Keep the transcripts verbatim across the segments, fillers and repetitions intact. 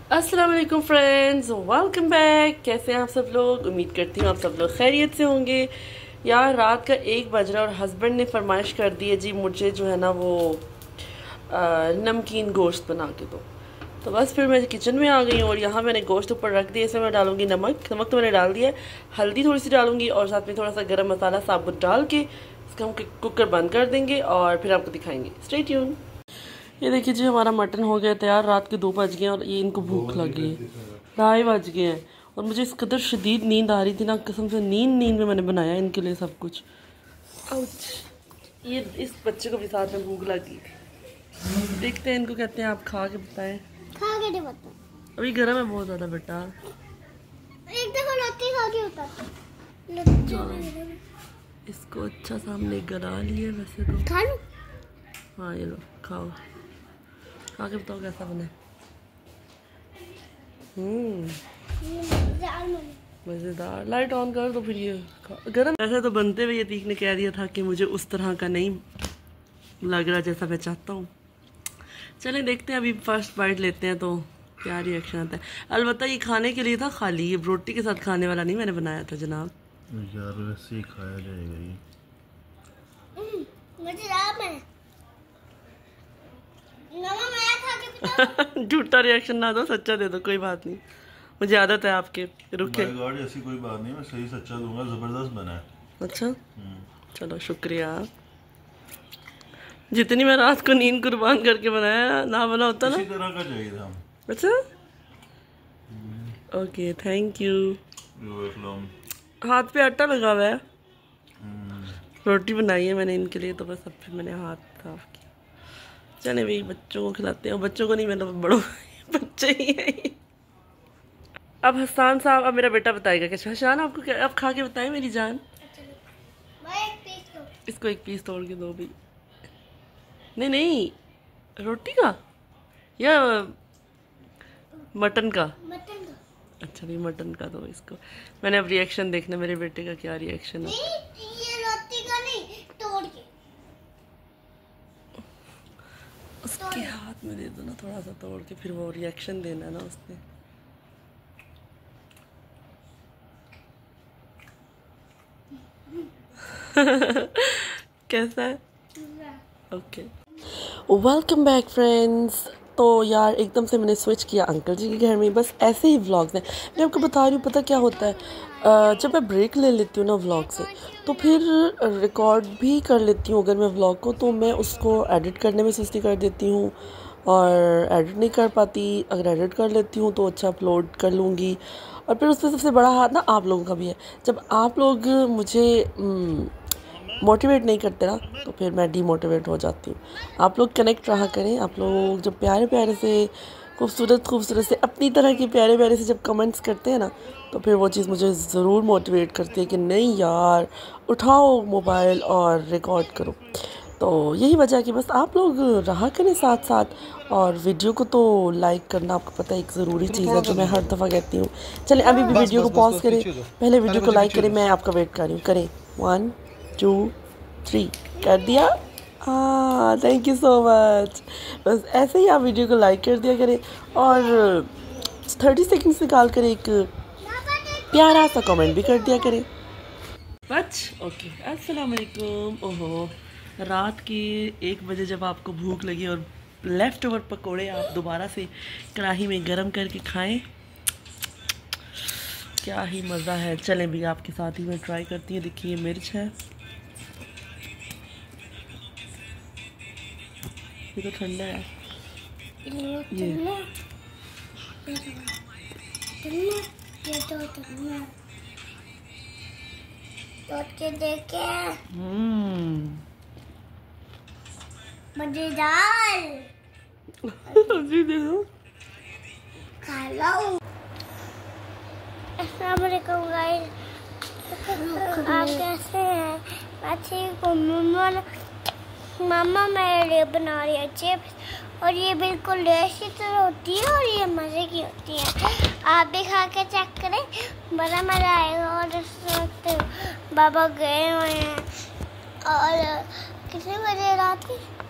अस्सलाम वालेकुम friends, welcome back. कैसे हैं आप सब लोग? उम्मीद करती हूँ आप सब लोग खैरियत से होंगे। यार रात का एक बज रहा है और हस्बैंड ने फरमाइश कर दी है जी मुझे जो है ना वो आ, नमकीन गोश्त बना के दो। तो बस फिर मैं किचन में आ गई हूँ और यहाँ मैंने गोश्त ऊपर रख दिया। इसमें मैं डालूंगी नमक नमक तो मैंने डाल दिया है, हल्दी थोड़ी सी डालूंगी और साथ में थोड़ा सा गरम मसाला साबुत डाल के इसका हम कुकर बंद कर देंगे और फिर आपको दिखाएंगे। Stay tune. ये देखिए जी हमारा मटन हो गया तैयार। रात के दो बज गए और ये इनको भूख लगी है, ढाई बज गए हैं और मुझे इस कदर शदीद नींद आ रही थी ना, कसम से नींद नींद में मैंने बनाया इनके लिए सब कुछ। आउच। ये इस बच्चे को भी साथ में भूख लगी। देखते हैं इनको, कहते हैं आप खा के बताएं। खा के बताओ। अभी गर्म है बहुत ज़्यादा बेटा। एक दफा लत्ती खा के होता इसको अच्छा सा हमने गला लिया वैसे तो। खा लो। हाँ ये लो खाओ, खा के बताओ कैसा बना। हम्म मज़ेदार। लाइट ऑन कर दो फिर। ये गरम ऐसे तो बनते हुए यतीक ने कह दिया था कि मुझे उस तरह का नहीं लग रहा जैसा मैं चाहता हूँ। चलें देखते हैं, अभी फर्स्ट बाइट लेते हैं तो क्या रिएक्शन आता है। अलबत्ता ये खाने के लिए था खाली, ये रोटी के साथ खाने वाला नहीं मैंने बनाया था जनाब। यार वैसे ही खाया जाएगा ये। मुझे याद है मामा मैं खा के बताऊं। झूठा रिएक्शन ना दो, सच्चा दे दो, कोई बात नहीं। मुझे आदत है आपके रुके। माय गॉड ऐसी कोई बात नहीं, मैं सही सच्चा दूंगा। जबरदस्त बना है। अच्छा चलो शुक्रिया। जितनी मैं रात को नींद कुर्बान करके बनाया ना बना होता ना इसी तरह का चाहिए था। अच्छा ओके थैंक यू। हाथ पे आटा लगा हुआ है। रोटी बनाई है मैंने इनके लिए तो बस अब फिर मैंने हाथ साफ किया। चले भाई बच्चों को खिलाते हैं। बच्चों को नहीं, मैं तो बड़ों बच्चे ही हैं। अब हसान साहब, अब मेरा बेटा बताएगा कि हसान आपको क्या, अब खा के बताएं मेरी जान। एक पीस दो। इसको एक पीस तोड़ के दो भी। नहीं नहीं रोटी का या मटन का? मटन दो। अच्छा भी मटन का दो इसको। मैंने अब रिएक्शन देखना मेरे बेटे का क्या रिएक्शन है। नहीं ये रोटी का नहीं, तोड़ के उसके हाथ में दे दो ना थोड़ा सा तोड़ के, फिर वो रिएक्शन देना ना उसने। कैसा है? Okay welcome back friends. तो यार एकदम से मैंने स्विच किया अंकल जी के घर में। बस ऐसे ही व्लॉग्स हैं, मैं आपको बता रही हूँ। पता क्या होता है, आ, जब मैं ब्रेक ले लेती हूँ ना व्लॉग से तो फिर रिकॉर्ड भी कर लेती हूँ अगर मैं व्लॉग को, तो मैं उसको एडिट करने में सुस्ती कर देती हूँ और एडिट नहीं कर पाती। अगर एडिट कर लेती हूँ तो अच्छा अपलोड कर लूँगी। और फिर उसमें सबसे बड़ा हाथ ना आप लोगों का भी है। जब आप लोग मुझे मोटिवेट नहीं करते ना तो फिर मैं डीमोटिवेट हो जाती हूँ। आप लोग कनेक्ट रहा करें। आप लोग जब प्यारे प्यारे से खूबसूरत खूबसूरत से अपनी तरह के प्यारे प्यारे से जब कमेंट्स करते हैं ना तो फिर वो चीज़ मुझे ज़रूर मोटिवेट करती है कि नहीं यार उठाओ मोबाइल और रिकॉर्ड करो। तो यही वजह कि बस आप लोग रहा करें साथ साथ। और वीडियो को तो लाइक करना आपको पता है एक ज़रूरी चीज़ है जो मैं हर दफ़ा कहती हूँ। चलें अभी भी वीडियो को पॉज करें, पहले वीडियो को लाइक करें। मैं आपका वेट कर रही हूँ। करें वन टू थ्री। कर दिया? हाँ थैंक यू सो मच। बस ऐसे ही आप वीडियो को लाइक कर दिया करें और थर्टी सेकेंड्स निकाल कर एक प्यारा सा कमेंट भी कर दिया करें। बच ओके अस्सलाम वालेकुम। ओहो रात के एक बजे जब आपको भूख लगी और लेफ़्ट ओवर पकोड़े आप दोबारा से कढ़ाई में गरम करके खाएं, क्या ही मज़ा है। चलें भी आपके साथ ही मैं ट्राई करती हूँ। देखिए मिर्च है, ये तो ठंडा है। ये ये तो ठंडा तोड़ के देखे हम्म मजेदार। जी दे दो। खा लो। अस्सलाम वालेकुम गाइस, आप कैसे हैं? मैं ठीक हूँ। मम्मा मामा मेरे लिए बना रही है चिप्स और ये बिल्कुल देसी तरह होती है और ये मज़े की होती है। आप भी खा के चेक करें, बड़ा मज़ा आएगा। और इस वक्त बाबा गए हुए हैं और कितने बजे रात के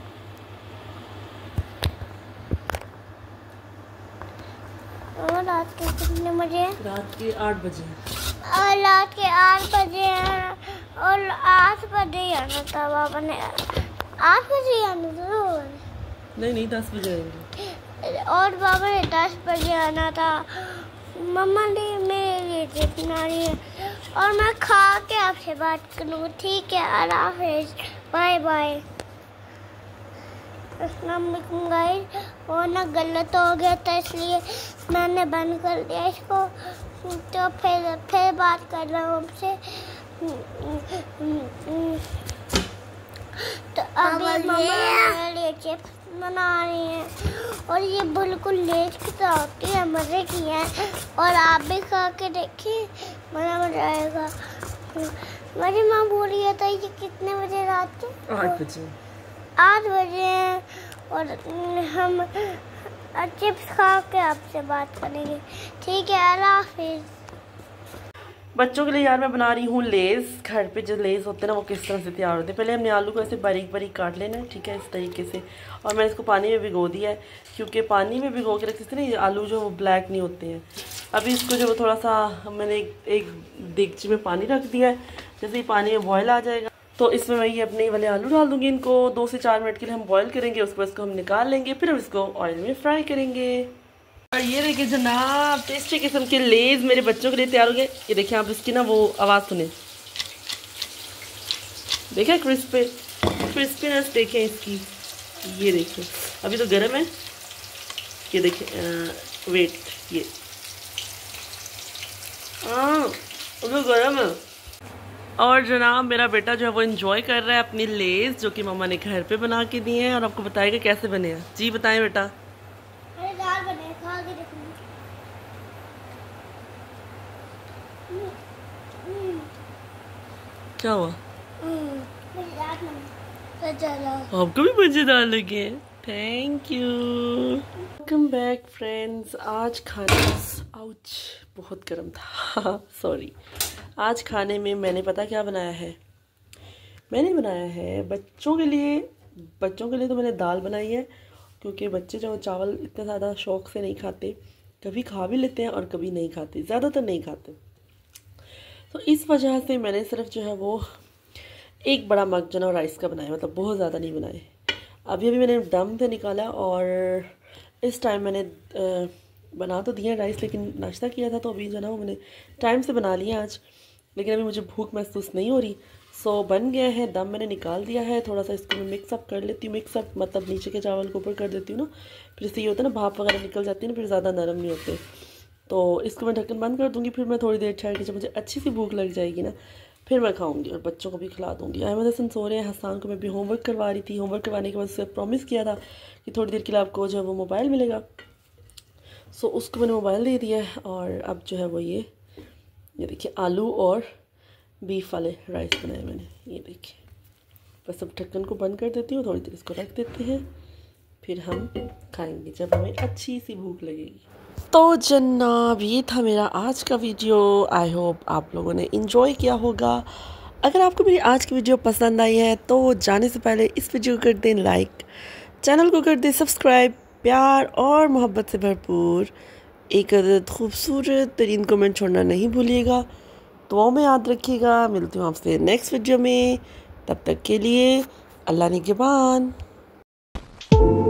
मम्मा रात के कितने बजे हैं? रात के आठ बजे और रात के आठ बजे हैं और आठ बजे ही आना था पापा ने। आठ बजे ही आना था। नहीं नहीं दस बजे आएंगे। और पापा ने दस बजे आना था। मम्मा ने मेरे लिए चिप्स बना रही है और मैं खा के आपसे बात करूँगी। ठीक है, अल्लाह हाफिज़, बाय बाय। अस्सलाम वालेकुम गाइस। और ना गलत हो गया था इसलिए मैंने बंद कर दिया इसको। तो फिर फिर बात कर रहा हूँ आपसे। तो अभी मम्मा मेरे लिए चिप्स बना रही हैं और ये बिल्कुल लेट की तरह होती है, मज़े की है। और आप भी खा के देखिए, बड़ा मज़ा आएगा। मेरी माँ बोल रही था ये कितने बजे रात के? आठ बजे आठ बजे हैं और हम चिप्स खा के आपसे बात करेंगे। ठीक है, अल्लाह हाफिज़। बच्चों के लिए यार मैं बना रही हूँ लेज़। घर पे जो लेज़ होते हैं ना वो किस तरह से तैयार होते हैं। पहले हमने आलू को ऐसे बारीक बारीक काट लेना है, ठीक है, इस तरीके से। और मैंने इसको पानी में भिगो दिया है क्योंकि पानी में भिगो के रखते थे ना ये आलू जो वो ब्लैक नहीं होते हैं। अभी इसको जो थोड़ा सा मैंने एक, एक देगची में पानी रख दिया है। जैसे ही पानी में बॉयल आ जाएगा तो इसमें मैं ये अपने वाले आलू डाल दूँगी। इनको दो से चार मिनट के लिए हम बॉयल करेंगे। उसके बाद इसको हम निकाल लेंगे, फिर हम इसको ऑयल में फ्राई करेंगे। और ये देखिए जनाब टेस्टी किस्म के लेज़ मेरे बच्चों के लिए तैयार हो गए। ये देखिए आप इसकी ना वो आवाज़ सुने, देखिए क्रिस्पी क्रिस्पीनेस देखें इसकी। ये देखिए अभी तो गर्म है। ये देखिए वेट, ये हाँ अभी गर्म है। और जनाब मेरा बेटा जो है वो एंजॉय कर रहा है अपनी लेज़ जो कि मम्मा ने घर पे बना के दिए हैं। और आपको बताएगा कैसे बने हैं। जी बताएं बेटा। क्या हुआ? आपको भी मजेदार लगे? Thank you. Welcome back friends. आज खाने आउच बहुत गर्म था सॉरी। आज खाने में मैंने पता क्या बनाया है? मैंने बनाया है बच्चों के लिए बच्चों के लिए तो मैंने दाल बनाई है क्योंकि बच्चे जो चावल इतने ज़्यादा शौक से नहीं खाते। कभी खा भी लेते हैं और कभी नहीं खाते, ज़्यादातर नहीं खाते। तो इस वजह से मैंने सिर्फ जो है वो एक बड़ा मग जो है राइस का बनाया, मतलब बहुत ज़्यादा नहीं बनाए। अभी अभी मैंने दम से निकाला और इस टाइम मैंने बना तो दिया राइस, लेकिन नाश्ता किया था तो अभी जो है ना वो मैंने टाइम से बना लिया आज। लेकिन अभी मुझे भूख महसूस नहीं हो रही। सो बन गया है, दम मैंने निकाल दिया है। थोड़ा सा इसको मैं मिक्सअप कर लेती हूँ। मिक्सअप मतलब नीचे के चावल को ऊपर कर देती हूँ ना, फिर इससे ये होता है ना भाप वगैरह निकल जाती है ना, फिर ज़्यादा नरम नहीं होते। तो इसको मैं ढक्कन बंद कर दूँगी। फिर मैं थोड़ी देर ठहर के जब मुझे अच्छी सी भूख लग जाएगी ना फिर मैं खाऊंगी और बच्चों को भी खिला दूँगी। अहमद हसन सो रहे हैं। हसान को मैं भी होमवर्क करवा रही थी। होमवर्क करवाने के बाद उससे प्रॉमिस किया था कि थोड़ी देर के लिए आपको जो है वो मोबाइल मिलेगा। सो उसको मैंने मोबाइल दे दिया है। और अब जो है वो ये ये देखिए आलू और बीफ वाले राइस बनाए मैंने। ये देखिए बस अब ढक्कन को बंद कर देती हूँ, थोड़ी देर इसको रख देते हैं, फिर हम खाएंगे जब हमें अच्छी सी भूख लगेगी। तो जनाब ये था मेरा आज का वीडियो। आई होप आप लोगों ने इन्जॉय किया होगा। अगर आपको मेरी आज की वीडियो पसंद आई है तो जाने से पहले इस वीडियो को कर दें लाइक, चैनल को कर दें सब्सक्राइब। प्यार और मोहब्बत से भरपूर एक अदद खूबसूरत तरीन कमेंट छोड़ना नहीं भूलिएगा। दुआओं में याद रखिएगा। मिलती हूँ आपसे नेक्स्ट वीडियो में। तब तक के लिए अल्लाह निगहबान।